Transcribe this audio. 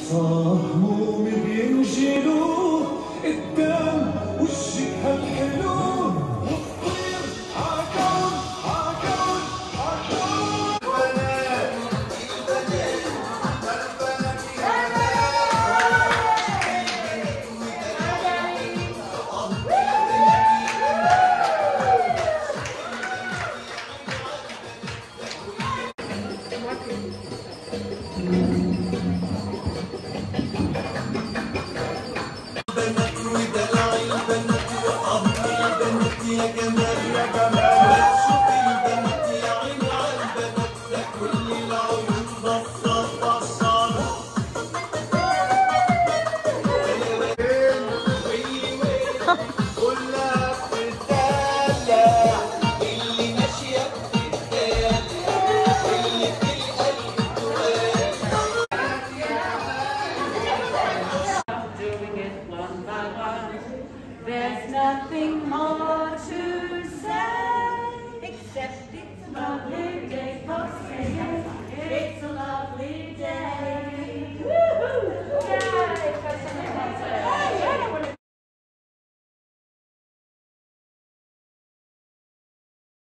صاحبهم بينجلوا قدام وشك هالحلو وتطير عالكون عالكون عالكون. بنات ودلع البنات وأم البنات يا جمال يا جمال. شوف البنات يا عيني على البنات ده كل العيون بصات بصات. كلها بتدلع اللي ماشية بتدلع اللي في القلب توالع. Doing it one by one. There's nothing more to say except it's